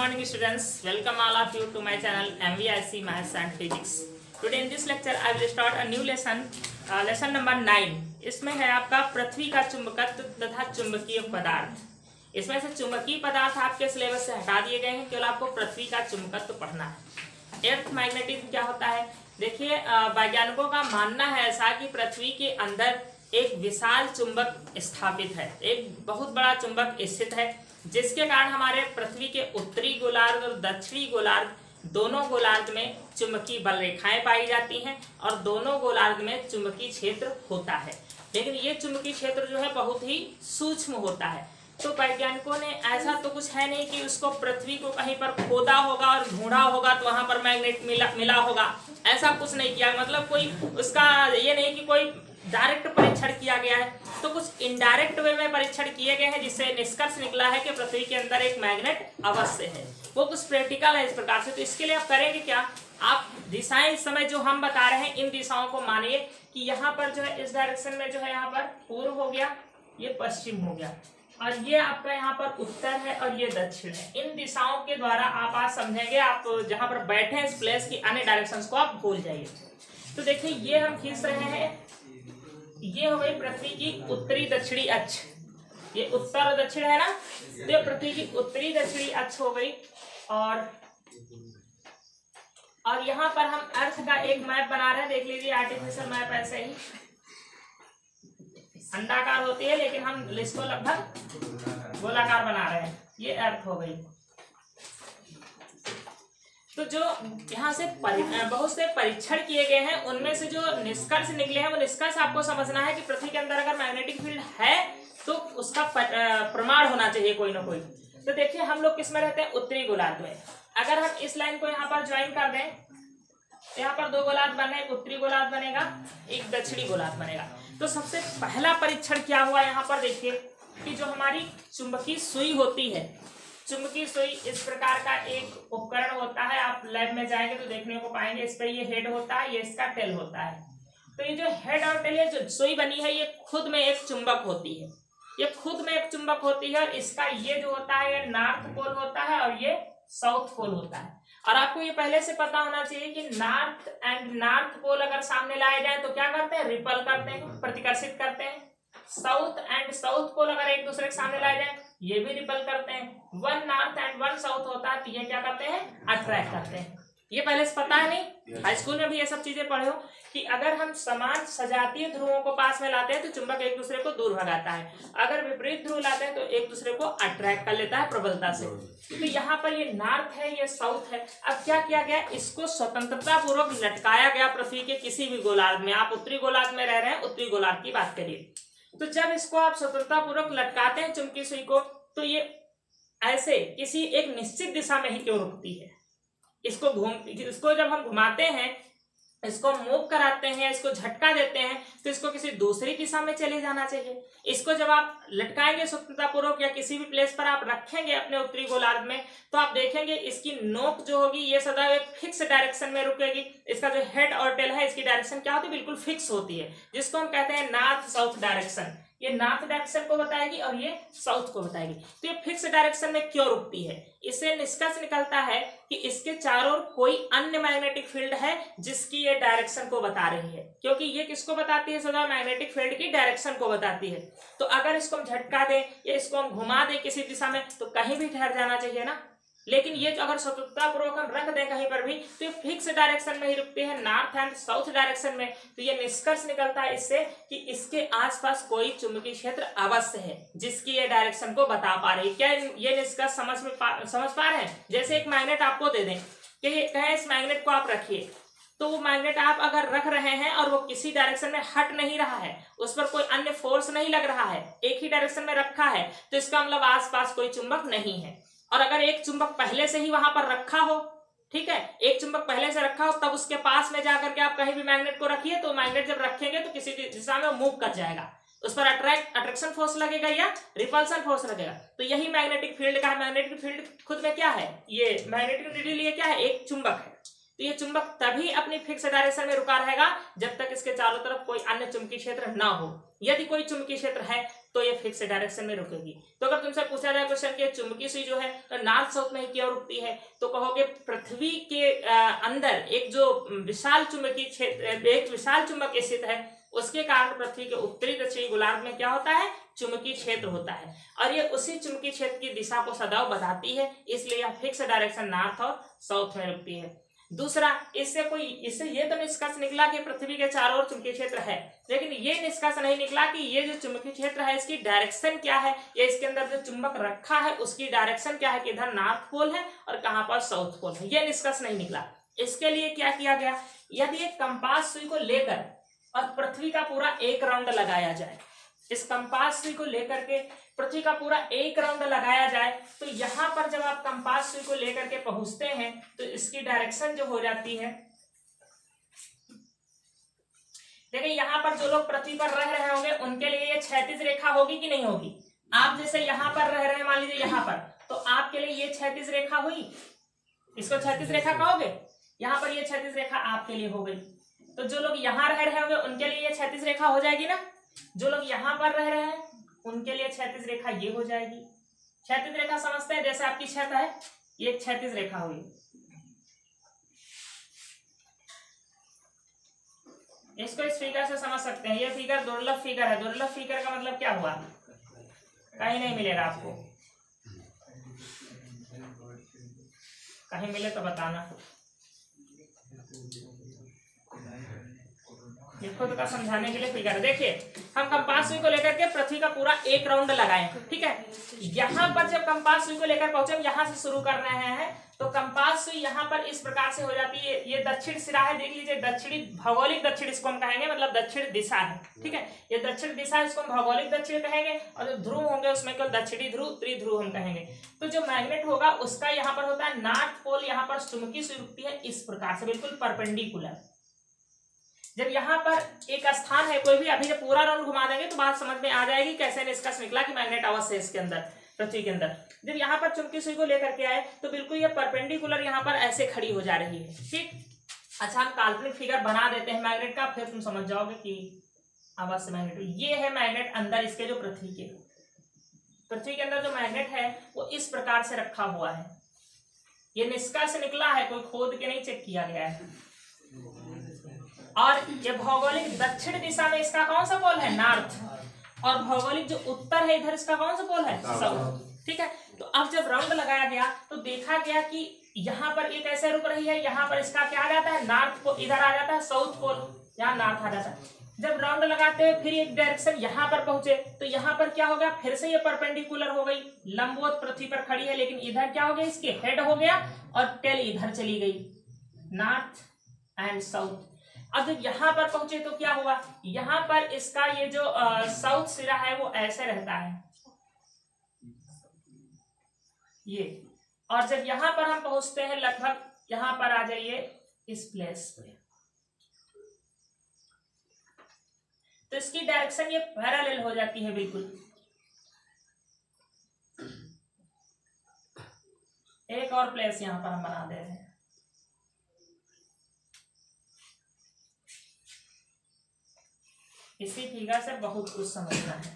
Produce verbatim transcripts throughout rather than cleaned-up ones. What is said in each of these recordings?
morning students, welcome all of you to my channel M V I C Maths and Physics. Today in this lecture I will start a new lesson, uh, lesson number nine. इसमें है आपका पृथ्वी का चुंबकत्व तथा चुंबकीय पदार्थ। इसमें से चुंबकीय पदार्थ आपके सिलेबस से हटा दिए गए हैं, केवल आपको पृथ्वी का चुंबकत्व पढ़ना है। एर्थ मैग्नेटिज्म क्या होता है? देखिए, वैज्ञानिकों का मानना है ऐसा कि पृथ्वी के अंदर एक विशाल चुंबक स्थापित है, एक बहुत बड़ा चुंबक स्थित है, जिसके कारण हमारे पृथ्वी के उत्तरी गोलार्ध और दक्षिणी गोलार्ध दोनों गोलार्ध में चुंबकीय बल रेखाएं पाई जाती हैं और दोनों गोलार्ध में चुंबकीय क्षेत्र होता है। लेकिन ये चुंबकीय क्षेत्र जो है बहुत ही सूक्ष्म होता है। तो वैज्ञानिकों ने ऐसा तो कुछ है नहीं कि उसको पृथ्वी को कहीं पर खोदा होगा और ढूंढा होगा तो वहां पर मैग्नेट मिला मिला होगा, ऐसा कुछ नहीं किया। मतलब कोई उसका ये नहीं कि कोई डायरेक्ट परीक्षण किया गया है, तो कुछ इनडायरेक्ट वे में परीक्षण किए गए हैं, जिससे निष्कर्ष निकला है कि पृथ्वी के अंदर एक मैग्नेट अवश्य है। वो कुछ प्रैक्टिकल है इस प्रकार से। तो इसके लिए आप करेंगे क्या, आप दिशाएं इस समय जो हम बता रहे हैं इन दिशाओं को मानिए कि यहाँ पर जो है इस डायरेक्शन में जो है यहाँ पर पूर्व हो गया, ये पश्चिम हो गया, और ये आपका यहाँ पर उत्तर है और ये दक्षिण है। इन दिशाओं के द्वारा आप आज समझेंगे, आप जहाँ पर बैठे हैं इस प्लेस की अन्य डायरेक्शंस को आप भूल जाइए। तो देखिए, ये हम खींच रहे हैं, ये हो गई पृथ्वी की उत्तरी दक्षिणी अक्ष, ये उत्तर और दक्षिण है ना, तो ये पृथ्वी की उत्तरी दक्षिणी अक्ष हो गई। और और यहाँ पर हम अर्थ का एक मैप बना रहे हैं, देख लीजिए आर्टिफिशियल मैप ऐसे ही अंडाकार होती है, लेकिन हम इसको लगभग गोलाकार बना रहे हैं। ये अर्थ हो गई। तो जो यहाँ से बहुत से परीक्षण किए गए हैं, उनमें से जो निष्कर्ष निकले हैं वो निष्कर्ष आपको समझना है कि पृथ्वी के अंदर अगर मैग्नेटिक फील्ड है तो उसका प्रमाण होना चाहिए कोई ना कोई। तो देखिए, हम लोग किस में रहते हैं, उत्तरी गोलार्ध में। अगर हम इस लाइन को यहाँ पर ज्वाइन कर दें, यहाँ पर दो गोलार्ध बने, एक उत्तरी गोलार्ध बनेगा, एक दक्षिणी गोलार्ध बनेगा। तो सबसे पहला परीक्षण क्या हुआ, यहाँ पर देखिए कि जो हमारी चुंबकीय सुई होती है, चुंबकीय सुई इस प्रकार का एक उपकरण होता है। आप लैब में जाएंगे तो देखने को पाएंगे, इस पे ये हेड होता है, ये इसका टेल होता है। तो ये जो हेड और टेल है, जो सुई बनी है, ये खुद में एक चुंबक होती है, ये खुद में एक चुंबक होती है। और इसका ये जो होता है, ये नॉर्थ पोल होता है और ये साउथ पोल होता है। और आपको ये पहले से पता होना चाहिए कि नॉर्थ एंड नॉर्थ पोल अगर सामने लाए जाए तो क्या करते हैं, रिपल करते हैं, प्रतिकर्षित करते हैं। साउथ एंड साउथ पोल अगर एक दूसरे के सामने लाए जाए, ये भी रिपल करते हैं। One north and one south होता है तो ये क्या करते हैं, अट्रैक्ट करते हैं। ये पहले से पता है नहीं, हाई स्कूल में भी ये सब चीजें पढ़े हो कि अगर हम समान सजातीय ध्रुवों को पास में लाते हैं तो चुंबक एक दूसरे को दूर भगाता है, अगर विपरीत ध्रुव लाते हैं तो एक दूसरे को अट्रैक्ट कर लेता है प्रबलता से। तो यहाँ पर ये नॉर्थ है, ये साउथ है। अब क्या किया गया, इसको स्वतंत्रता पूर्वक लटकाया गया पृथ्वी के किसी भी गोलार्ध में। आप उत्तरी गोलार्ध में रह रहे हैं, उत्तरी गोलार्ध की बात करिए। तो जब इसको आप स्वतंत्रता पूर्वक लटकाते हैं चुंबकीय सुई को, तो ये ऐसे किसी एक निश्चित दिशा में ही क्यों रुकती है। इसको घूम इसको जब हम घुमाते हैं, इसको मूव कराते हैं, इसको झटका देते हैं, तो इसको किसी दूसरी दिशा में चले जाना चाहिए। इसको जब आप लटकाएंगे स्वतंत्रता पूर्वक या किसी भी प्लेस पर आप रखेंगे अपने उत्तरी गोलार्ध में, तो आप देखेंगे इसकी नोक जो होगी ये सदा एक फिक्स डायरेक्शन में रुकेगी। इसका जो हेड और टेल है, इसकी डायरेक्शन क्या होती है, बिल्कुल फिक्स होती है, जिसको हम कहते हैं नॉर्थ साउथ डायरेक्शन। ये नॉर्थ डायरेक्शन को बताएगी और ये साउथ को बताएगी। तो ये फिक्स डायरेक्शन में क्यों रुकती है, इससे निष्कर्ष निकलता है कि इसके चारों ओर कोई अन्य मैग्नेटिक फील्ड है जिसकी ये डायरेक्शन को बता रही है, क्योंकि ये किसको बताती है, सदा मैग्नेटिक फील्ड की डायरेक्शन को बताती है। तो अगर इसको हम झटका दें या इसको हम घुमा दें किसी दिशा में, तो कहीं भी ठहर जाना चाहिए ना। लेकिन ये जो अगर स्वतंत्रता पूर्वक हम रख दें कहीं पर भी, तो ये फिक्स डायरेक्शन में ही रुकते हैं, नॉर्थ एंड साउथ डायरेक्शन में। तो ये निष्कर्ष निकलता है इससे कि इसके आसपास कोई चुंबकीय क्षेत्र अवश्य है जिसकी ये डायरेक्शन को बता पा रही है। क्या ये निष्कर्ष समझ में पा, समझ पा रहे हैं? जैसे एक मैग्नेट आपको दे दें कि कहें इस मैग्नेट को आप रखिए, तो वो मैग्नेट आप अगर रख रहे हैं और वो किसी डायरेक्शन में हट नहीं रहा है, उस पर कोई अन्य फोर्स नहीं लग रहा है, एक ही डायरेक्शन में रखा है, तो इसका मतलब आसपास कोई चुंबक नहीं है। और अगर एक चुंबक पहले से ही वहां पर रखा हो, ठीक है, एक चुंबक पहले से रखा हो, तब उसके पास में जाकर के आप कहीं भी मैग्नेट को रखिए, तो मैग्नेट जब रखेंगे तो किसी दिशा में मूव कर जाएगा, उस पर अट्रैक्ट अट्रैक्शन फोर्स लगेगा या रिपल्सन फोर्स लगेगा। तो यही मैग्नेटिक फील्ड का है। मैग्नेटिक फील्ड खुद में क्या है, ये मैग्नेटिक फील्ड लिए क्या है, एक चुंबक है। तो ये चुंबक तभी अपनी फिक्स डायरेक्शन में रुका रहेगा जब तक इसके चारों तरफ कोई अन्य चुंबकीय क्षेत्र ना हो। यदि कोई चुंबकीय क्षेत्र है तो ये फिक्स डायरेक्शन में रुकेगी। तो अगर तुमसे पूछा जाए क्वेश्चन के चुंबकीय सुई जो है तो नॉर्थ साउथ में ही क्यों रुकती है, तो कहोगे पृथ्वी के अंदर एक जो विशाल चुंबकीय क्षेत्र, एक विशाल चुंबक स्थित है, उसके कारण पृथ्वी के उत्तरी दक्षिणी गोलार्ध में क्या होता है, चुंबकीय क्षेत्र होता है, और ये उसी चुंबकीय क्षेत्र की दिशा को सदैव बताती है, इसलिए यह फिक्स डायरेक्शन नॉर्थ और साउथ में रुकती है। दूसरा, इससे कोई इससे ये तो निष्कर्ष निकला कि पृथ्वी के चारों ओर चुंबकीय क्षेत्र है, लेकिन ये निष्कर्ष नहीं निकला कि ये जो चुंबकीय क्षेत्र है इसकी डायरेक्शन क्या है, या इसके अंदर जो चुंबक रखा है उसकी डायरेक्शन क्या है, कि इधर नॉर्थ पोल है और कहां पर साउथ पोल है, ये निष्कर्ष नहीं निकला। इसके लिए क्या किया गया, यदि एक कंपास सुई को लेकर और पृथ्वी का पूरा एक राउंड लगाया जाए, इस कंपास सुई को लेकर के पृथ्वी का पूरा एक राउंड लगाया जाए, तो यहां पर जब आप कंपास सुई को लेकर के पहुंचते हैं तो इसकी डायरेक्शन जो हो जाती है, देखिए यहां पर जो लोग पृथ्वी पर रह रहे होंगे उनके लिए ये क्षैतिज रेखा होगी कि नहीं होगी। आप जैसे यहां पर रह रहे हैं, मान लीजिए यहां पर, तो आपके लिए ये क्षैतिज रेखा हुई, इसको क्षैतिज रेखा कहोगे, यहां पर ये क्षैतिज रेखा आपके लिए हो गई। तो जो लोग यहाँ रह रहे होंगे उनके लिए ये क्षैतिज रेखा हो जाएगी ना, जो लोग यहाँ पर रह रहे हैं उनके लिए क्षैतिज रेखा ये हो जाएगी। क्षैतिज रेखा समझते हैं, जैसे आपकी छत है, ये क्षैतिज रेखा हुई। इसको इस फिगर से समझ सकते हैं, ये फिगर दुर्लभ फिगर है। दुर्लभ फिगर का मतलब क्या हुआ, कहीं नहीं मिलेगा आपको, कहीं मिले तो बताना, खुद का समझाने के लिए फिगर। देखिए हम कंपास सुई को लेकर के पृथ्वी का पूरा एक राउंड लगाए, ठीक है। यहाँ पर जब कंपास सुई को लेकर पहुंचे, हम यहाँ से शुरू कर रहे हैं, तो कंपास सुई यहाँ पर इस प्रकार से हो जाती है। ये दक्षिण सिरा है, देख लीजिए, दक्षिणी भौगोलिक दक्षिण इसको हम कहेंगे, मतलब दक्षिण दिशा है, ठीक है। ये दक्षिण दिशा इसको हम भौगोलिक दक्षिण कहेंगे, और जो ध्रुव होंगे उसमें केवल दक्षिणी ध्रुव, त्रिध्रुव हम कहेंगे। तो जो मैग्नेट होगा उसका यहाँ पर होता है नॉर्थ पोल, यहाँ पर चुंबकीय सुई रुकती है इस प्रकार से, बिल्कुल परपेंडिकुलर। जब यहाँ पर एक स्थान है कोई भी, अभी जब पूरा राउंड घुमा देंगे तो बात समझ में आ जाएगी कैसे निष्कर्ष निकला कि मैग्नेट अवश्य है इसके अंदर, पृथ्वी के अंदर। जब यहाँ पर चुंबकीय सुई को लेकर के आए तो बिल्कुल ये परपेंडिकुलर यहाँ पर ऐसे खड़ी हो जा रही है, ठीक। अच्छा, हम काल्पनिक फिगर बना देते हैं मैग्नेट का, फिर तुम समझ जाओगे कि अवश्य मैग्नेट। ये है मैग्नेट अंदर इसके, जो पृथ्वी के पृथ्वी के अंदर जो मैग्नेट है वो इस प्रकार से रखा हुआ है। ये निष्कर्ष निकला है, कोई खोद के नहीं चेक किया गया है। और ये भौगोलिक दक्षिण दिशा में इसका कौन सा पोल है, नॉर्थ, और भौगोलिक जो उत्तर है इधर इसका कौन सा पोल है, साउथ, ठीक है। तो अब जब राउंड लगाया गया तो देखा गया कि यहाँ पर ये कैसे रुक रही है, यहाँ पर इसका क्या आ जाता है, नॉर्थ पोल, इधर आ जाता है साउथ पोल, यहाँ नॉर्थ आ जाता है। जब राउंड लगाते हुए फिर एक डायरेक्शन यहाँ पर पहुंचे तो यहाँ पर क्या हो गया, फिर से ये परपेंडिकुलर हो गई, लंबवत पृथ्वी पर खड़ी है, लेकिन इधर क्या हो गया, इसके हेड हो गया और टेल इधर चली गई, नॉर्थ एंड साउथ। अब जब यहाँ पर पहुंचे तो क्या हुआ, यहाँ पर इसका ये जो साउथ सिरा है वो ऐसे रहता है ये, और जब यहाँ पर हम पहुंचते हैं लगभग यहाँ पर आ जाइए इस प्लेस पे, तो इसकी डायरेक्शन ये पैरेलल हो जाती है बिल्कुल। एक और प्लेस यहाँ पर हम बना दे रहे हैं, इसी फिगर से बहुत कुछ समझना है।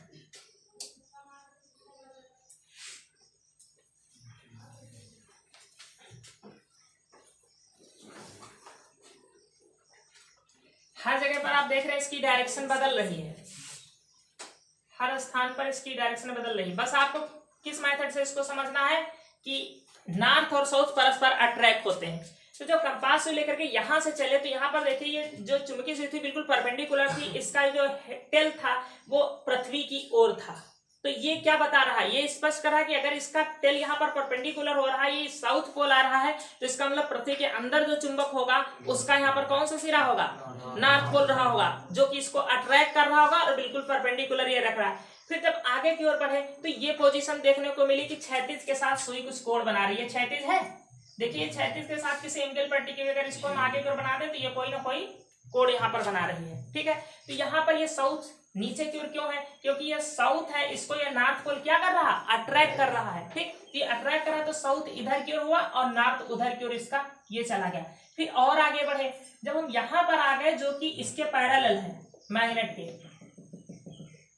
हर जगह पर आप देख रहे हैं इसकी डायरेक्शन बदल रही है, हर स्थान पर इसकी डायरेक्शन बदल रही है। बस आपको किस मेथड से इसको समझना है कि नॉर्थ और साउथ परस्पर अट्रैक्ट होते हैं। तो जो कंपास से लेकर के यहाँ से चले तो यहाँ पर देखिए ये जो चुंबकीय सुई थी बिल्कुल परपेंडिकुलर थी, इसका जो टेल था वो पृथ्वी की ओर था। तो ये क्या बता रहा है, ये स्पष्ट कर रहा है कि अगर इसका टेल यहाँ पर परपेंडिकुलर हो रहा है, ये साउथ पोल आ रहा है, तो इसका मतलब पृथ्वी के अंदर जो चुंबक होगा उसका यहाँ पर कौन सा सिरा होगा, नॉर्थ पोल रहा होगा, जो कि इसको अट्रैक्ट कर रहा होगा और बिल्कुल परपेंडिकुलर ये रख रहा है। फिर जब आगे की ओर बढ़े तो ये पोजीशन देखने को मिली कि क्षैतिज के साथ सुई कुछ कोण बना रही है, क्षैतिज है, देखिए क्षैतिज के साथ किसी एंगल पर टिके हुए अगर इसको हम आगे की ओर बना दे तो ये कोई ना कोई कोण यहाँ पर बना रही है, ठीक है। तो यहाँ पर ये साउथ नीचे की ओर क्यों है, क्योंकि ये साउथ है, इसको ये नॉर्थ पोल क्या कर रहा है, अट्रैक्ट कर रहा है, ठीक। ये अट्रैक्ट कर रहा है तो साउथ इधर की ओर हुआ और नॉर्थ उधर की ओर इसका ये चला गया। फिर और आगे बढ़े, जब हम यहाँ पर आ गए जो कि इसके पैरेलल है मैग्नेट के,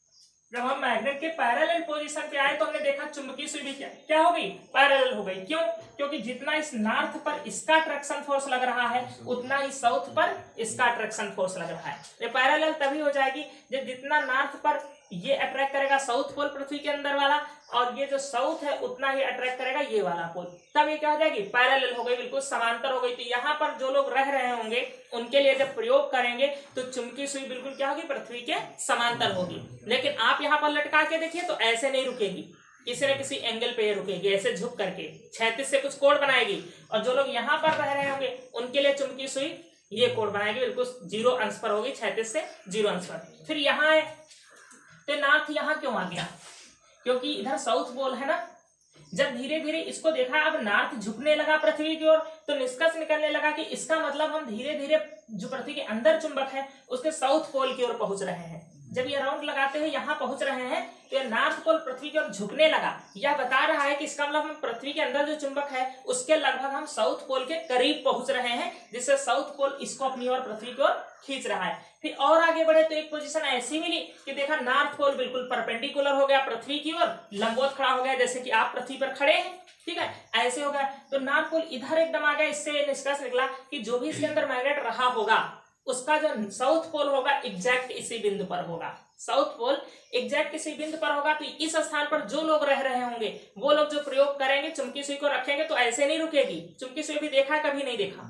जब हम मैग्नेट के पैरेलल पोजीशन पे आए तो हमने देखा चुंबकीय सुई भी क्या क्या हो गई, पैरेलल हो गई। क्यों? क्योंकि जितना इस नॉर्थ पर इसका अट्रैक्शन फोर्स लग रहा है उतना ही साउथ पर इसका अट्रैक्शन फोर्स लग रहा है। ये पैरेलल तभी हो जाएगी जब जितना नॉर्थ पर ये अट्रैक्ट करेगा साउथ पोल पृथ्वी के अंदर वाला, और ये जो साउथ है उतना ही अट्रैक्ट करेगा ये वाला पोल, तब ये क्या हो जाएगी, पैरेलल हो गई, बिल्कुल समांतर हो गई। तो यहाँ पर जो लोग रह रहे होंगे उनके लिए जब प्रयोग करेंगे तो चुंबकीय सुई बिल्कुल क्या होगी, पृथ्वी के समांतर होगी। लेकिन आप यहाँ पर लटका के देखिए तो ऐसे नहीं रुकेगी, किसी न किसी एंगल पे रुकेगी, ऐसे झुक करके क्षैतिज से कुछ कोण बनाएगी। और जो लोग यहाँ पर रह रहे होंगे उनके लिए चुंबकीय सुई ये कोण बनाएगी, बिल्कुल जीरो अंश पर होगी, क्षैतिज से जीरो अंश पर। फिर यहाँ है तो नॉर्थ यहाँ क्यों आ गया, क्योंकि इधर साउथ पोल है ना। जब धीरे धीरे इसको देखा अब नॉर्थ झुकने लगा पृथ्वी की ओर, तो निष्कर्ष निकलने लगा कि इसका मतलब हम धीरे धीरे जो पृथ्वी के अंदर चुंबक है उसके साउथ पोल की ओर पहुंच रहे हैं। जब ये राउंड लगाते हुए यहाँ पहुंच रहे हैं तो ये नॉर्थ पोल पृथ्वी की ओर झुकने लगा। यह बता रहा है कि इसका मतलब हम पृथ्वी के अंदर जो चुंबक है उसके लगभग हम साउथ पोल के करीब पहुंच रहे हैं, जिससे साउथ पोल इसको अपनी ओर पृथ्वी की ओर खींच रहा है। फिर और आगे बढ़े तो एक पोजीशन ऐसी मिली कि देखा नॉर्थ पोल बिल्कुल परपेंडिकुलर हो गया पृथ्वी की ओर, लंबवत खड़ा हो गया, जैसे कि आप पृथ्वी पर खड़े हैं, ठीक है, ऐसे हो गया। तो नॉर्थ पोल इधर एकदम आ गया। इससे निष्कर्ष निकला कि जो भी इसके अंदर मैग्नेट रहा होगा उसका जो साउथ पोल होगा एग्जैक्ट इसी बिंदु पर होगा। साउथ पोल एग्जैक्ट इसी बिंदु पर होगा। तो इस स्थान पर जो लोग रह रहे होंगे वो लोग जो प्रयोग करेंगे चुंबकीय सुई को रखेंगे तो ऐसे नहीं रुकेगी। चुंबकीय सुई भी देखा है, कभी नहीं देखा,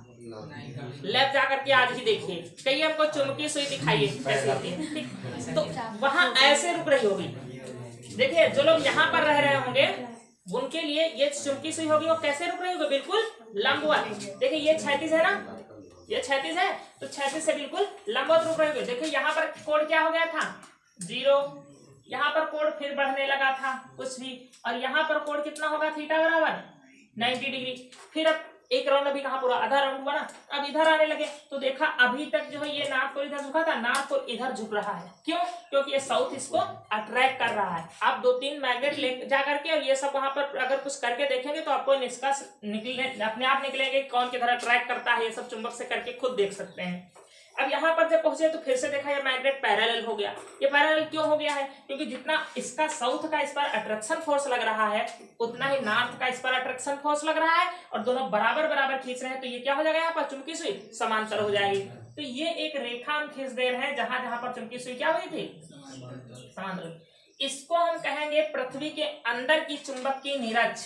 लैब जा करके आज ही देखिए, कहिए हमको चुंबकीय सुई दिखाइए कैसे होती है, ठीक। तो वहां ऐसे रुक रही होगी। देखिए जो लोग यहाँ पर रह रहे होंगे उनके लिए ये चुंबकीय सुई होगी, वो कैसे रुक रही होगी, बिल्कुल लंबवत। देखिए ये क्षैतिज है ना, ये क्षैतिज है तो क्षैतिज से बिल्कुल लंबवत रुक रही होगी। देखिए यहाँ पर कोण क्या हो गया था, जीरो, यहाँ पर कोण फिर बढ़ने लगा था कुछ भी, और यहाँ पर कोण कितना होगा, थीटा बराबर नब्बे डिग्री। फिर अब एक राउंड अभी कहाँ पूरा आधा राउंड हुआ ना, अब इधर आने लगे तो देखा अभी तक जो है ये नॉर्थ पोल इधर झुका था, नॉर्थ पोल इधर झुक रहा है। क्यों? क्योंकि ये साउथ इसको अट्रैक्ट कर रहा है। आप दो तीन मैग्नेट ले जा करके और ये सब वहां पर अगर कुछ करके देखेंगे तो आपको निष्कर्ष निकले अपने आप निकलेंगे कौन किधर अट्रैक्ट करता है, ये सब चुंबक से करके खुद देख सकते हैं। अब यहाँ पर जब पहुंचे तो फिर से देखा ये मैग्नेट पैरेलल हो गया। ये पैरेलल क्यों हो गया है, क्योंकि जितना इसका साउथ का इस पर अट्रैक्शन फोर्स लग रहा है उतना ही नॉर्थ का इस पर अट्रैक्शन फोर्स लग रहा है, और दोनों बराबर बराबर खींच रहे हैं। तो ये क्या हो जाएगा, यहाँ पर चुंबकीय सुई समांतर हो जाएगी। तो ये एक रेखा हम खींच दे रहे हैं जहां जहां पर चुंबकीय सुई क्या हुई थी, समांतर। इसको हम कहेंगे पृथ्वी के अंदर की चुंबक की निरक्ष।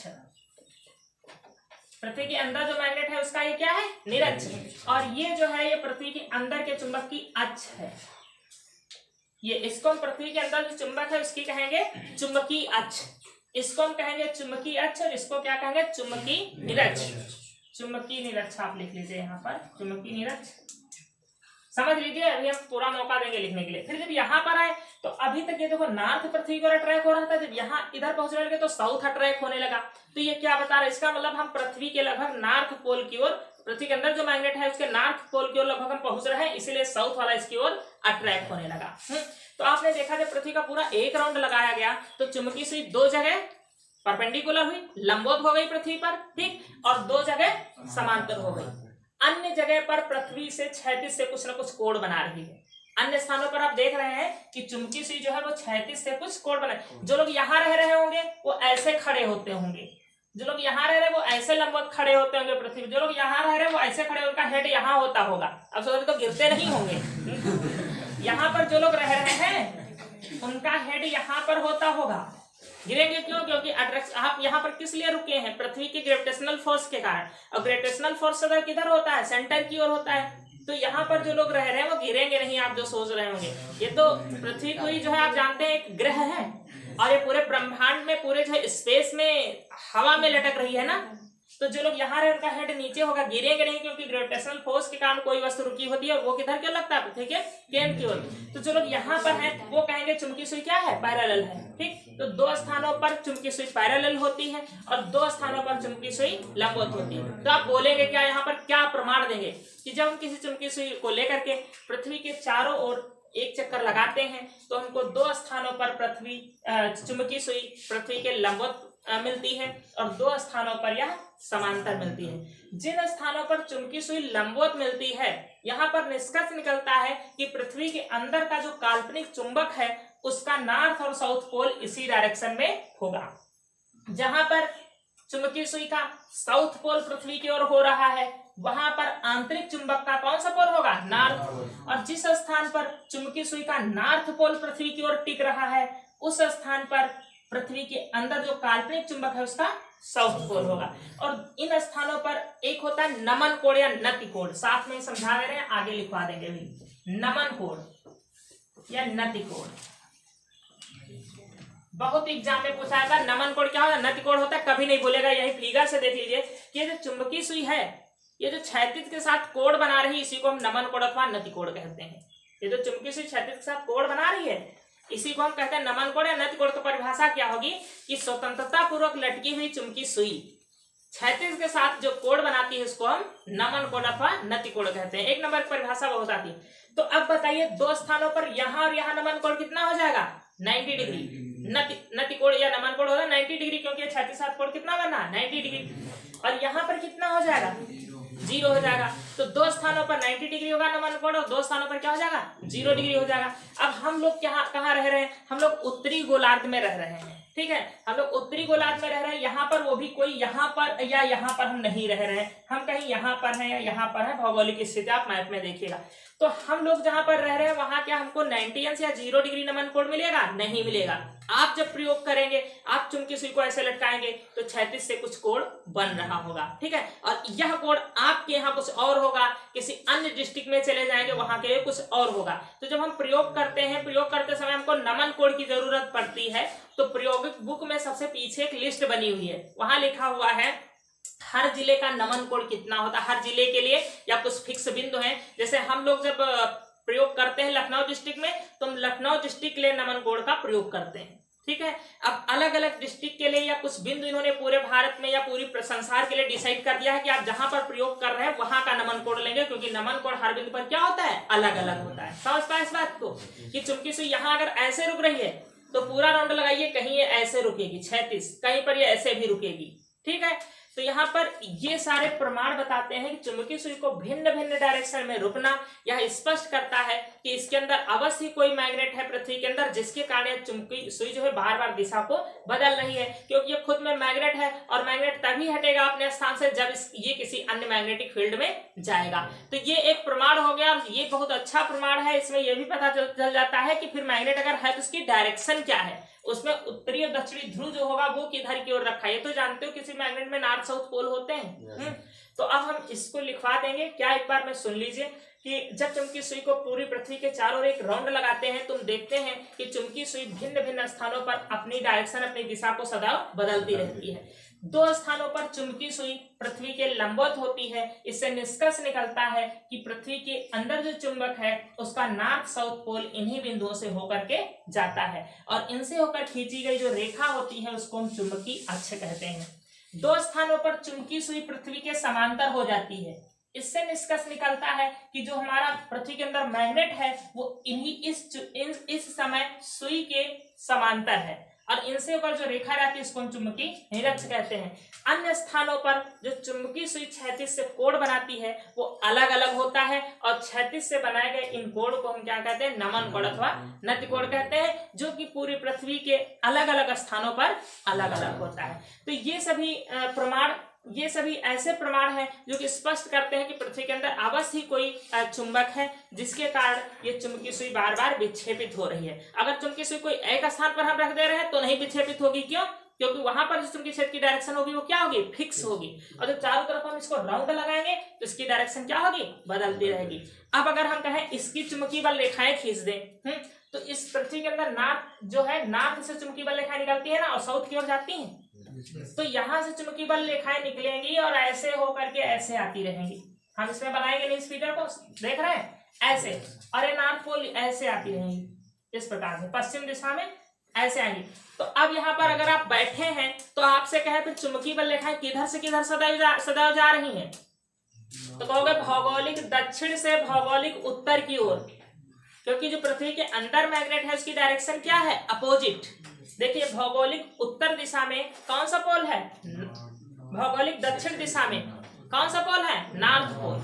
पृथ्वी के अंदर जो मैग्नेट है उसका ये क्या है, निरक्ष, और ये जो है ये पृथ्वी के अंदर के चुंबक की अक्ष है। ये इसको हम पृथ्वी के अंदर जो चुंबक है उसकी कहेंगे चुंबकीय अक्ष, इसको हम कहेंगे चुंबकीय अक्ष, और इसको क्या कहेंगे, चुंबकीय निरक्ष। चुंबकीय निरक्ष आप लिख लीजिए यहाँ पर, चुंबकीय निरक्ष समझ लीजिए। अभी हम पूरा मौका देंगे लिखने के लिए। फिर जब यहाँ पर आए तो अभी तक ये देखो नॉर्थ पृथ्वी की ओर अट्रैक्ट हो रहा था, जब यहाँ इधर पहुंचने लगे तो साउथ अट्रैक्ट होने लगा। तो ये क्या बता रहा है, इसका मतलब हम पृथ्वी के लगभग नॉर्थ पोल की ओर, पृथ्वी के अंदर जो मैग्नेट है उसके नॉर्थ पोल की ओर लगभग हम पहुंच रहे हैं, इसीलिए साउथ वाला इसकी ओर अट्रैक्ट होने लगा। तो आपने देखा जब पृथ्वी का पूरा एक राउंड लगाया गया तो चुंबकीय सुई दो जगह परपेंडिकुलर हुई, लंबवत हो गई पृथ्वी पर, ठीक, और दो जगह समांतर हो गई। अन्य जगह पर पृथ्वी से क्षैतिज से कुछ न कुछ कोण बना रही है। अन्य स्थानों पर आप देख रहे हैं कि चुंबकीय सुई जो है वो क्षैतिज से कुछ कोण बना, जो लोग यहाँ रह रहे होंगे वो ऐसे खड़े होते होंगे, जो लोग यहाँ रह रहे हैं वो ऐसे लंबवत खड़े होते होंगे पृथ्वी, जो लोग यहाँ रह रहे हैं वो ऐसे खड़े, उनका हेड यहाँ होता होगा। अब सोच रहे तो गिरते नहीं होंगे। यहाँ पर जो लोग रह रहे हैं उनका हेड यहाँ पर होता होगा, गिरेंगे क्यों, क्योंकि अट्रैक्शन आप यहाँ पर किस लिए रुके हैं, पृथ्वी की ग्रेविटेशनल फोर्स के कारण। और ग्रेविटेशनल फोर्स अगर किधर होता है, सेंटर की ओर होता है, तो यहाँ पर जो लोग रह रहे हैं वो गिरेंगे नहीं। आप जो सोच रहे होंगे, ये तो पृथ्वी को ही जो है आप जानते हैं एक ग्रह है, और ये पूरे ब्रह्मांड में पूरे जो स्पेस में हवा में लटक रही है ना, तो जो लोग यहाँ रहे उनका हेड नीचे होगा, गिरेंगे नहीं, क्योंकि ग्रेविटेशनल फोर्स के कारण कोई वस्तु रुकी होती है वो किधर क्यों लगता है, पृथ्वी के केंद्र की ओर। तो जो लोग यहाँ पर हैं वो कहेंगे चुंबकीय सुई क्या है, पैरेलल है, ठीक। तो दो स्थानों पर चुंबकीय सुई पैरेलल होती है और दो स्थानों पर चुंबकीय सुई लंबवत होती है। तो आप बोलेंगे क्या, यहाँ पर क्या प्रमाण देंगे कि जब हम किसी चुंबकीय सुई को लेकर के पृथ्वी के चारों ओर एक चक्कर लगाते हैं तो हमको दो स्थानों पर पृथ्वी चुंबकीय सुई पृथ्वी के लंबवत मिलती है और दो स्थानों पर यह समांतर मिलती है। जिन स्थानों पर चुंबकीय सुई लंबवत मिलती है यहाँ पर निष्कर्ष निकलता है कि पृथ्वी के अंदर का जो काल्पनिक चुंबक है उसका नॉर्थ और साउथ पोल इसी डायरेक्शन में होगा। जहां पर चुंबकीय सुई का साउथ पोल पृथ्वी की ओर हो रहा है वहां पर आंतरिक चुंबक का कौन सा पोल होगा, नॉर्थ। और जिस स्थान पर चुंबकीय सुई का नॉर्थ पोल पृथ्वी की ओर टिक रहा है उस स्थान पर पृथ्वी के अंदर जो काल्पनिक चुंबक है उसका साउथ पोल होगा। और इन स्थानों पर एक होता है नमन कोण या नति कोण, साथ में समझा दे रहे हैं, आगे लिखवा देंगे भी। नमन कोण या नति कोण बहुत एग्जाम में पूछा जाता है। नमन कोण क्या होता है, नति कोण होता है, कभी नहीं बोलेगा। यही फिगर से देख लीजिए कि ये जो चुंबकीय सुई है ये जो क्षैतिज के साथ कोण बना रही है इसी को हम नमन कोण अथवा नति कोण कहते हैं। ये जो चुंबकीय सुई क्षैतिज के साथ कोण बना रही है इसी को हम कहते हैं नमन कोण या नति कोण। तो परिभाषा क्या होगी कि स्वतंत्रता पूर्वक लटकी हुई चुंबकीय सुई क्षैतिज के साथ जो कोण बनाती है इसको हम नमन कोण अथवा नति कोण कहते हैं। एक नंबर की परिभाषा बहुत आती है। तो अब बताइए दो स्थानों पर यहाँ और यहाँ नमन कोण कितना हो जाएगा, नब्बे डिग्री। नति नति कोण या नमन कोण होगा नब्बे डिग्री, क्योंकि क्षैतिज साथ कोण कितना बनना है, नब्बे डिग्री। और यहाँ पर कितना हो जाएगा, जीरो हो जाएगा। तो दो स्थानों पर नब्बे डिग्री होगा नमन कोण और दो स्थानों पर क्या हो जाएगा, जीरो डिग्री हो जाएगा। अब हम लोग क्या कहाँ रह रहे हैं, हम लोग उत्तरी गोलार्ध में रह रहे हैं, ठीक है। हम लोग उत्तरी गोलार्ध में रह रहे हैं। यहाँ पर वो भी कोई यहाँ पर या यहाँ पर हम नहीं रह रहे हैं, हम कहीं यहाँ पर हैं या यहाँ पर है। भौगोलिक स्थिति आप मैप में देखिएगा। तो हम लोग जहां पर रह रहे हैं वहां क्या हमको नब्बे अंश या जीरो डिग्री नमन कोण मिलेगा, नहीं मिलेगा। आप जब प्रयोग करेंगे आप चुंबकीय सुई को ऐसे लटकाएंगे तो क्षैतिज से कुछ कोण बन रहा होगा, ठीक है। और यह कोण आपके यहाँ कुछ और होगा, किसी अन्य डिस्ट्रिक्ट में चले जाएंगे वहां के लिए कुछ और होगा। तो जब हम प्रयोग करते हैं, प्रयोग करते समय हमको नमन कोण की जरूरत पड़ती है तो प्रायोगिक बुक में सबसे पीछे एक लिस्ट बनी हुई है, वहां लिखा हुआ है हर जिले का नमन कोण कितना होता है, हर जिले के लिए या कुछ फिक्स बिंदु हैं। जैसे हम लोग जब प्रयोग करते हैं लखनऊ डिस्ट्रिक्ट में तो हम लखनऊ डिस्ट्रिक्ट के लिए नमन कोण का प्रयोग करते हैं, ठीक है। अब अलग अलग डिस्ट्रिक्ट के लिए या कुछ बिंदु इन्होंने पूरे भारत में या पूरी संसार के लिए डिसाइड कर दिया है कि आप जहां पर प्रयोग कर रहे हैं वहां का नमन कोण लेंगे, क्योंकि नमन कोण हर बिंदु पर क्या होता है, अलग अलग होता है। समझ पाए इस बात को कि चुंबकीय सुई यहाँ अगर ऐसे रुक रही है तो पूरा राउंड लगाइए, कहीं ये ऐसे रुकेगी क्षैतिज, कहीं पर ये ऐसे भी रुकेगी, ठीक है। तो यहाँ पर ये सारे प्रमाण बताते हैं कि चुंबकीय सुई को भिन्न भिन्न डायरेक्शन में रुकना यह स्पष्ट करता है कि इसके अंदर अवश्य कोई मैग्नेट है पृथ्वी के अंदर, जिसके कारण चुंबकीय सुई जो है बार बार दिशा को बदल रही है, क्योंकि ये खुद में मैग्नेट है और मैग्नेट तभी हटेगा अपने स्थान से जब इस, ये किसी अन्य मैग्नेटिक फील्ड में जाएगा। तो ये एक प्रमाण हो गया और ये बहुत अच्छा प्रमाण है। इसमें यह भी पता चल, चल जाता है कि फिर मैग्नेट अगर है तो उसकी डायरेक्शन क्या है, उसमें उत्तरी और दक्षिणी ध्रुव जो होगा वो किधर की ओर रखा है। ये तो जानते हो किसी मैग्नेट में नॉर्थ साउथ पोल होते हैं। तो अब हम इसको लिखवा देंगे। क्या एक बार में सुन लीजिए कि जब चुंबकीय सुई को पूरी पृथ्वी के चारों ओर एक राउंड लगाते हैं तुम देखते हैं कि चुंबकीय सुई भिन्न भिन्न स्थानों पर अपनी डायरेक्शन, अपनी दिशा को सदैव बदलती रहती है। दो स्थानों पर चुंबकीय सुई पृथ्वी के लंबवत होती है। इससे निष्कर्ष निकलता है कि पृथ्वी के अंदर जो चुंबक है उसका नॉर्थ साउथ पोल इन्हीं बिंदुओं से होकर के जाता है और इनसे होकर खींची गई जो रेखा होती है उसको हम चुंबकीय अक्ष कहते हैं। दो स्थानों पर चुंबकीय सुई पृथ्वी के समांतर हो जाती है। इससे निष्कर्ष निकलता है कि जो हमारा पृथ्वी के अंदर मैग्नेट है वो इन्हीं इस इन, इस समय सुई के समांतर है और इनसे ऊपर जो रेखा रहती है इसको हम चुंबकीय निरक्ष कहते हैं। अन्य स्थानों पर जो चुंबकीय सुई क्षैतिज से कोण बनाती है वो अलग अलग होता है और क्षैतिज से बनाए गए इन कोण को हम क्या कहते हैं, नमन कोण अथवा नति कोण कहते हैं, जो कि पूरी पृथ्वी के अलग अलग स्थानों पर अलग अलग होता है। तो ये सभी प्रमाण ये सभी ऐसे प्रमाण हैं जो कि स्पष्ट करते हैं कि पृथ्वी के अंदर अवश्य ही कोई चुंबक है जिसके कारण ये चुंबकीय सुई बार बार विक्षेपित हो रही है। अगर चुंबकीय सुई कोई एक स्थान पर हम रख दे रहे हैं तो नहीं विक्षेपित होगी। क्यों? क्योंकि वहां पर जो चुंबकीय क्षेत्र की डायरेक्शन होगी वो क्या होगी, फिक्स होगी। और जब चारों तरफ हम इसको राउंड लगाएंगे तो इसकी डायरेक्शन क्या होगी, बदलती रहेगी। अब अगर हम कहें इसकी चुंबकीय बल रेखाएं खींच दें हम्म तो इस पृथ्वी के अंदर नॉर्थ जो है, नॉर्थ से चुंबकीय बल रेखाएं निकलती है ना और साउथ की ओर जाती है। तो यहां से चुंबकीय बल रेखाएं निकलेंगी और ऐसे होकर के ऐसे आती रहेंगी। हम इसमें बनाएंगे नहीं, इस फिगर को देख रहे हैं ऐसे, और ये नॉर्थ पोल ऐसे आती रहेंगी इस प्रकार से पश्चिम दिशा में ऐसे आएंगी। तो अब यहाँ पर अगर आप बैठे हैं तो आपसे कहे फिर चुंबकीय बल रेखाएं किधर से किधर सदैव जा सदैव जा रही हैं, तो कहोगे भौगोलिक दक्षिण से भौगोलिक उत्तर की ओर, क्योंकि जो पृथ्वी के अंदर मैग्नेट है उसकी डायरेक्शन क्या है, अपोजिट। देखिए भौगोलिक उत्तर दिशा में कौन सा पोल है, भौगोलिक दक्षिण दिशा में कौन सा पोल है, नॉर्थ पोल।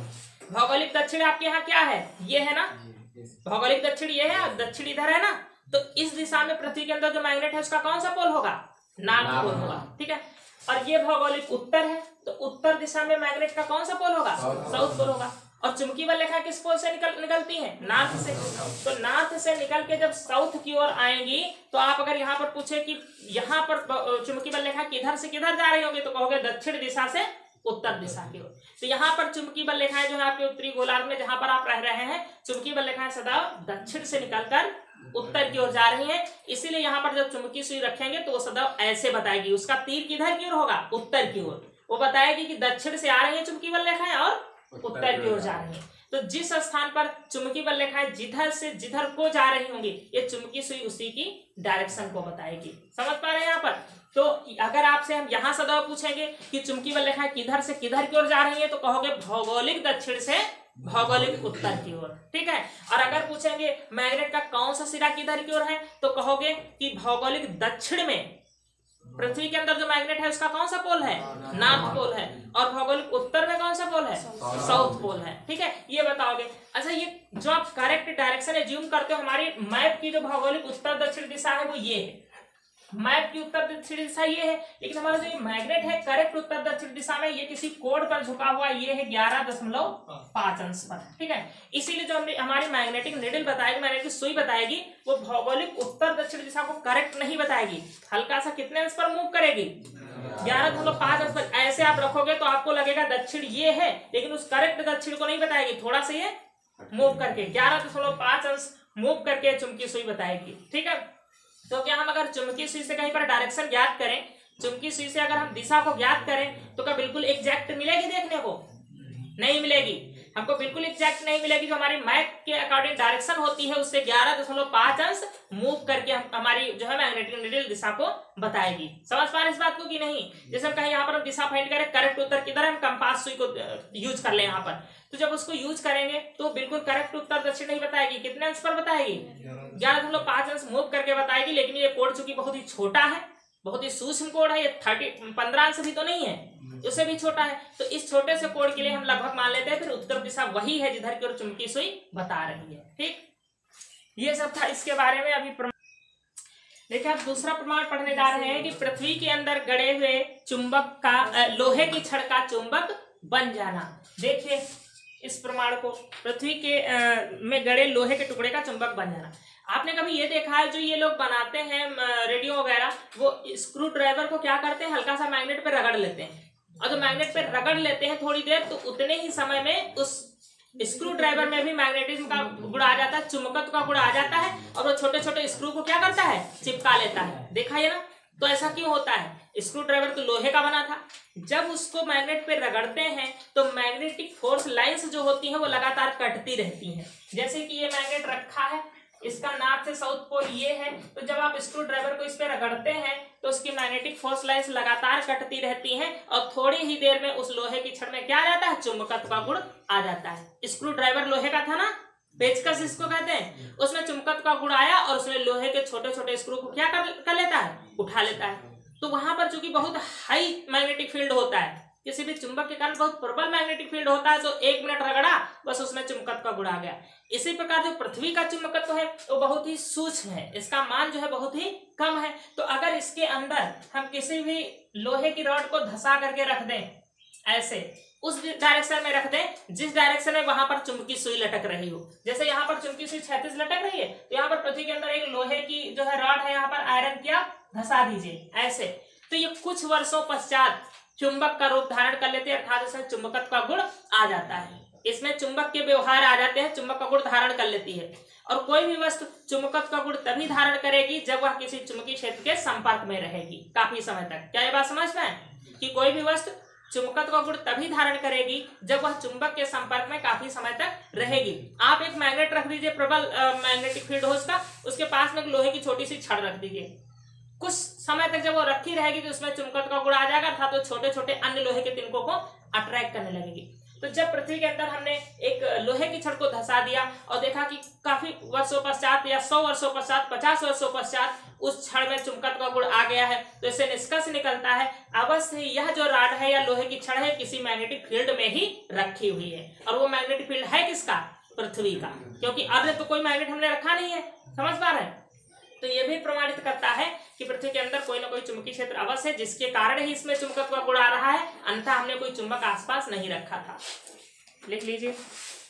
भौगोलिक दक्षिण आपके यहाँ क्या है, ये है ना, भौगोलिक दक्षिण ये है और दक्षिण इधर है ना, तो इस दिशा में पृथ्वी के अंदर जो मैग्नेट है उसका कौन सा पोल होगा, नॉर्थ पोल होगा, ठीक है। और ये भौगोलिक उत्तर है, तो उत्तर दिशा में मैग्नेट का कौन सा पोल होगा, साउथ पोल होगा। और चुंबकीय बल रेखा किस पोल से निकल निकलती है, नॉर्थ से, तो नॉर्थ से निकल के जब साउथ की ओर आएंगी तो आप अगर यहाँ पर पूछे कि यहाँ पर चुंबकीय बल रेखा किधर से किधर जा रही होगी, तो कहोगे दक्षिण दिशा से उत्तर दिशा की ओर। तो यहाँ पर चुंबकीय बल रेखाएं जो है आपके उत्तरी गोलार्ध में जहां पर आप रह रहे हैं, चुंबकीय बल रेखाएं सदा दक्षिण से निकलकर उत्तर की ओर जा रही हैं, इसीलिए यहाँ पर जब चुंबकीय सुई रखेंगे तो वो सदा ऐसे बताएगी, उसका तीर किधर की ओर होगा, उत्तर की ओर, वो बताएगी कि दक्षिण से आ रही है चुंबकीय बल रेखाएं और उत्तर की ओर जा रही है। तो जिस स्थान पर चुंबकीय बल रेखाएं जिधर से जिधर को जा रही होंगी, ये चुंबकीय सुई उसी की डायरेक्शन को बताएगी। समझ पा रहे हैं यहाँ पर। तो अगर आपसे हम यहाँ सदैव पूछेंगे कि चुंबकीय बल रेखाएं किधर से किधर की ओर जा रही है, तो कहोगे भौगोलिक दक्षिण से भौगोलिक उत्तर की ओर, ठीक है। और अगर पूछेंगे मैग्नेट का कौन सा सिरा किधर की ओर है, तो कहोगे कि भौगोलिक दक्षिण में पृथ्वी के अंदर जो मैग्नेट है उसका कौन सा पोल है, नॉर्थ पोल है, और भौगोलिक उत्तर में कौन सा पोल है, साउथ पोल है, ठीक है, ये बताओगे। अच्छा, ये जो आप करेक्ट डायरेक्शन एज्यूम करते हो, हमारी मैप की जो भौगोलिक उत्तर दक्षिण दिशा है वो ये है, मैप की उत्तर दक्षिण दिशा ये है, लेकिन हमारा जो मैग्नेट है करेक्ट उत्तर दक्षिण दिशा में ये किसी कोण पर झुका हुआ, ये है ग्यारह दशमलव पांच अंश पर, ठीक है। इसीलिए जो हमने हमारी मैग्नेटिक निडल बताएगी, मैग्नेटिक सुई बताएगी, वो भौगोलिक उत्तर दक्षिण दिशा को करेक्ट नहीं बताएगी, हल्का सा कितने अंश पर मूव करेगी, ग्यारह दशमलव पांच अंश पर। ऐसे आप रखोगे तो आपको लगेगा दक्षिण ये है, लेकिन उस करेक्ट दक्षिण को नहीं बताएगी, थोड़ा सा ये मूव करके ग्यारह दशमलव पांच अंश मूव करके चुंबकीय सुई बताएगी, ठीक है। तो क्या हम अगर चुंबकीय सुई से कहीं पर डायरेक्शन ज्ञात करें, चुंबकीय सुई से अगर हम दिशा को ज्ञात करें, तो क्या बिल्कुल एग्जैक्ट मिलेगी देखने को, नहीं मिलेगी, हमको बिल्कुल एग्जैक्ट नहीं मिलेगी। जो हमारी मैप के अकॉर्डिंग डायरेक्शन होती है उससे ग्यारह दशमलव पांच अंश मूव करके हम हमारी जो है मैग्नेटिक नीडल दिशा को बताएगी। समझ पा रहे इस बात को कि नहीं। जैसे हम कहीं यहाँ पर हम दिशा फाइंड करें, करेक्ट उत्तर किधर, हम कंपास सुई को यूज कर ले यहाँ पर, तो जब उसको यूज करेंगे तो बिल्कुल करेक्ट उत्तर दक्षिण नहीं बताएगी, कितने अंश पर बताएगी, ग्यारह दशमलव पांच अंश मूव करके बताएगी। लेकिन ये कोड चूंकि बहुत ही छोटा है, बहुत ही सूक्ष्म कोड है, ये थर्टी पंद्रह अंश भी तो नहीं है, उससे भी छोटा है, तो इस छोटे से कोड के लिए हम लगभग मान लेते हैं फिर उत्तर दिशा वही है जिधर की ओर चुंबकीय सुई बता रही है, ठीक। ये सब था इसके बारे में। अभी देखिए, आप दूसरा प्रमाण पढ़ने जा रहे हैं कि पृथ्वी के अंदर गड़े हुए चुंबक का, लोहे की छड़ का चुंबक बन जाना। देखिए इस प्रमाण को, पृथ्वी के आ, में गड़े लोहे के टुकड़े का चुंबक बन जाना। आपने कभी ये देखा है, जो ये लोग बनाते हैं रेडियो वगैरह, वो स्क्रू ड्राइवर को क्या करते हैं, हल्का सा मैग्नेट पे रगड़ लेते हैं, और जब मैग्नेट पे रगड़ लेते हैं थोड़ी देर, तो उतने ही समय में उस स्क्रू ड्राइवर में भी मैग्नेटिज्म का गुण आ जाता है, चुंबकत्व का गुण आ जाता है, और वो छोटे छोटे स्क्रू को क्या करता है, चिपका लेता है। देखा ये ना, तो ऐसा क्यों होता है, स्क्रू ड्राइवर तो लोहे का बना था, जब उसको मैग्नेट पे रगड़ते हैं तो मैग्नेटिक फोर्स लाइंस जो होती हैं वो लगातार कटती रहती हैं। जैसे कि ये मैग्नेट रखा है, इसका नॉर्थ से साउथ पोल ये है, तो जब आप स्क्रू ड्राइवर को इस पे रगड़ते हैं तो उसकी मैग्नेटिक फोर्स लाइंस लगातार कटती रहती हैं, और थोड़ी ही देर में उस लोहे की छड़ में क्या आ जाता है, चुंबकत्व का गुण आ जाता है। स्क्रू ड्राइवर लोहे का था ना, पेचकस इसको कहते हैं, उसमें चुंबकत्व का गुण आया और उसमें लोहे के छोटे छोटे स्क्रू को क्या कर, कर लेता है, उठा लेता है। तो वहां पर चूंकि बहुत हाई मैग्नेटिक फील्ड होता है, किसी भी चुंबक के कारण बहुत प्रबल मैग्नेटिक फील्ड होता है, तो एक मिनट रगड़ा बस उसमें चुंबकत्व का गुण आ गया। इसी प्रकार जो पृथ्वी का चुंबकत्व है वो बहुत ही सूक्ष्म है, इसका मान जो है बहुत ही कम है। तो अगर इसके अंदर हम किसी भी लोहे की रॉड को धंसा करके रख दें, ऐसे उस डायरेक्शन में रख दें जिस डायरेक्शन में वहां पर चुंबकीय सुई लटक रही हो, जैसे यहाँ पर चुंबकीय सुई क्षैतिज लटक रही है, तो यहाँ पर पृथ्वी के अंदर एक लोहे की जो है रॉड है, यहाँ पर आयरन की आप धंसा दीजिए ऐसे, तो ये कुछ वर्षों पश्चात चुंबक का रूप धारण कर लेते हैं, अर्थात इसमें चुंबकत्व का गुण आ जाता है, इसमें चुंबक के व्यवहार आ जाते हैं, चुंबक का गुण धारण कर लेती है। और कोई भी वस्तु चुंबकत्व का गुण तभी धारण करेगी जब वह किसी चुंबकीय क्षेत्र के संपर्क में रहेगी काफी समय तक। क्या ये बात समझ में है कि कोई भी वस्तु चुंबकत्व का गुण तभी धारण करेगी जब वह चुंबक के संपर्क में काफी समय तक रहेगी। आप एक मैग्नेट रख दीजिए, प्रबल मैग्नेटिक फील्ड हो उसका, उसके पास में एक लोहे की छोटी सी छड़ रख दीजिए, कुछ समय तक जब वो रखी रहेगी तो उसमें चुंबकत्व का गुण आ जाएगा, अर्थात तो छोटे छोटे अन्य लोहे के तिनकों को अट्रैक्ट करने लगेगी। तो जब पृथ्वी के अंदर हमने एक लोहे की छड़ को धंसा दिया और देखा कि काफी वर्षों पश्चात या सौ वर्षों पश्चात, पचास वर्षों पश्चात उस क्षण में चुंबकत्व का गुण आ गया है। तो इससे निष्कर्ष निकलता है अवश्य यह जो रॉड है या लोहे की छड़ है किसी मैग्नेटिक फील्ड में ही रखी हुई है। और वो मैग्नेटिक फील्ड है किसका? पृथ्वी का, क्योंकि अन्य तो कोई मैग्नेट हमने रखा नहीं है। समझ पा रहे हैं? तो ये भी प्रमाणित करता है कि पृथ्वी के अंदर कोई ना कोई चुंबकीय क्षेत्र अवश्य है, जिसके कारण ही इसमें चुंबकत्व का गुण आ रहा है, अन्यथा हमने कोई चुंबक आसपास नहीं रखा था। लिख लीजिए।